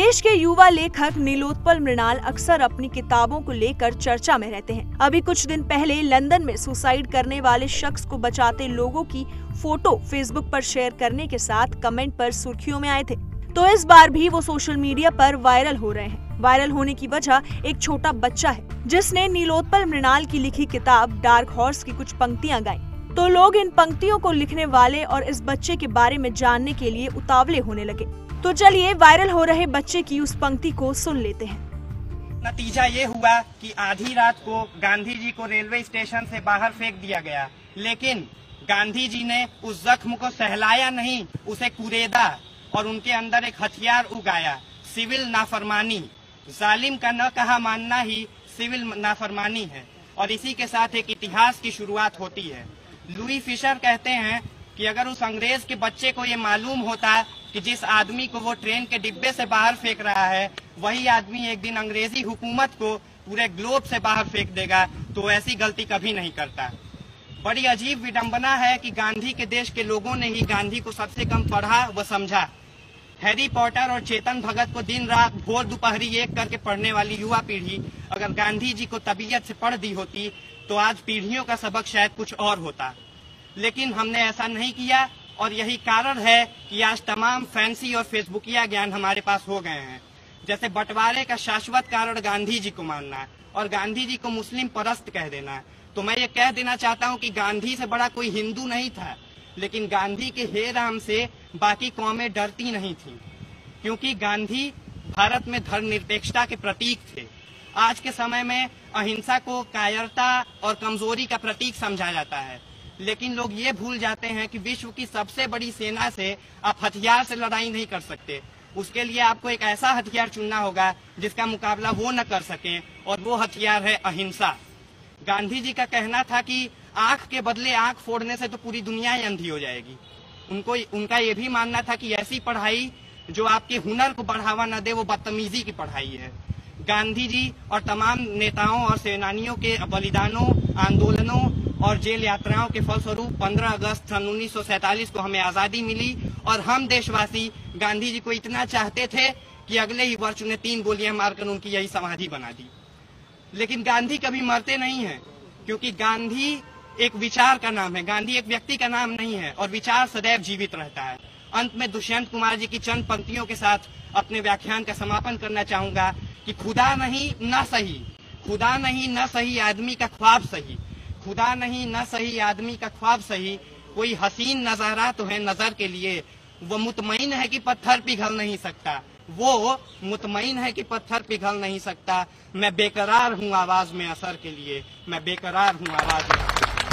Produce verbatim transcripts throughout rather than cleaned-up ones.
देश के युवा लेखक नीलोत्पल मृणाल अक्सर अपनी किताबों को लेकर चर्चा में रहते हैं। अभी कुछ दिन पहले लंदन में सुसाइड करने वाले शख्स को बचाते लोगों की फोटो फेसबुक पर शेयर करने के साथ कमेंट पर सुर्खियों में आए थे, तो इस बार भी वो सोशल मीडिया पर वायरल हो रहे हैं। वायरल होने की वजह एक छोटा बच्चा है जिसने नीलोत्पल मृणाल की लिखी किताब डार्क हॉर्स की कुछ पंक्तियां गाई। तो लोग इन पंक्तियों को लिखने वाले और इस बच्चे के बारे में जानने के लिए उतावले होने लगे। तो चलिए वायरल हो रहे बच्चे की उस पंक्ति को सुन लेते हैं। नतीजा ये हुआ कि आधी रात को गांधी जी को रेलवे स्टेशन से बाहर फेंक दिया गया, लेकिन गांधी जी ने उस जख्म को सहलाया नहीं, उसे कुरेदा और उनके अंदर एक हथियार उगाया, सिविल नाफरमानी। जालिम का न कहा मानना ही सिविल नाफरमानी है। और इसी के साथ एक इतिहास की शुरुआत होती है। लुई फिशर कहते हैं कि अगर उस अंग्रेज के बच्चे को ये मालूम होता कि जिस आदमी को वो ट्रेन के डिब्बे से बाहर फेंक रहा है वही आदमी एक दिन अंग्रेजी हुकूमत को पूरे ग्लोब से बाहर फेंक देगा, तो ऐसी गलती कभी नहीं करता। बड़ी अजीब विडंबना है कि गांधी के देश के लोगों ने ही गांधी को सबसे कम पढ़ा व समझा। हैरी पॉटर और चेतन भगत को दिन रात भोर दोपहरी एक करके पढ़ने वाली युवा पीढ़ी अगर गांधी जी को तबीयत से पढ़ दी होती तो आज पीढ़ियों का सबक शायद कुछ और होता, लेकिन हमने ऐसा नहीं किया। और यही कारण है कि आज तमाम फैंसी और फेसबुकिया ज्ञान हमारे पास हो गए हैं। जैसे बंटवारे का शाश्वत कारण गांधी जी को मानना और गांधी जी को मुस्लिम परस्त कह देना। तो मैं ये कह देना चाहता हूँ कि गांधी से बड़ा कोई हिंदू नहीं था, लेकिन गांधी के हे राम से बाकी कौमें डरती नहीं थी, क्योंकि गांधी भारत में धर्मनिरपेक्षता के प्रतीक थे। आज के समय में अहिंसा को कायरता और कमजोरी का प्रतीक समझा जाता है, लेकिन लोग ये भूल जाते हैं कि विश्व की सबसे बड़ी सेना से आप हथियार से लड़ाई नहीं कर सकते। उसके लिए आपको एक ऐसा हथियार चुनना होगा जिसका मुकाबला वो न कर सकें, और वो हथियार है अहिंसा। गांधी जी का कहना था कि आंख के बदले आंख फोड़ने से तो पूरी दुनिया ही अंधी हो जाएगी। उनको उनका ये भी मानना था कि ऐसी पढ़ाई जो आपके हुनर को बढ़ावा न दे वो बदतमीजी की पढ़ाई है। गांधी जी और तमाम नेताओं और सेनानियों के बलिदानों, आंदोलनों और जेल यात्राओं के फलस्वरूप पंद्रह अगस्त सन उन्नीस सौ सैतालीस को हमें आजादी मिली, और हम देशवासी गांधी जी को इतना चाहते थे कि अगले ही वर्ष उन्हें तीन गोलियां मारकर उनकी यही समाधि बना दी। लेकिन गांधी कभी मरते नहीं हैं, क्योंकि गांधी एक विचार का नाम है, गांधी एक व्यक्ति का नाम नहीं है, और विचार सदैव जीवित रहता है। अंत में दुष्यंत कुमार जी की चंद पंक्तियों के साथ अपने व्याख्यान का समापन करना चाहूंगा कि खुदा नहीं न सही, खुदा नहीं न सही आदमी का ख्वाब सही, खुदा नहीं न सही आदमी का ख्वाब सही, कोई हसीन नजारा तो है नजर के लिए, वो मुतमईन है कि पत्थर पिघल नहीं सकता, वो मुतमईन है कि पत्थर पिघल नहीं सकता। मैं बेकरार हूँ आवाज में असर के लिए, मैं बेकरार हूँ आवाज में।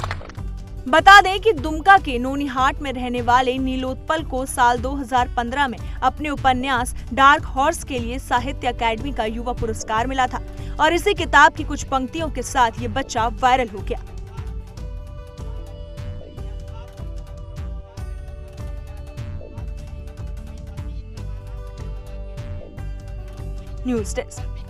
बता दें कि दुमका के नोनीहाट में रहने वाले नीलोत्पल को साल दो हज़ार पंद्रह में अपने उपन्यास डार्क हॉर्स के लिए साहित्य अकादमी का युवा पुरस्कार मिला था, और इसी किताब की कुछ पंक्तियों के साथ ये बच्चा वायरल हो गया। News desk.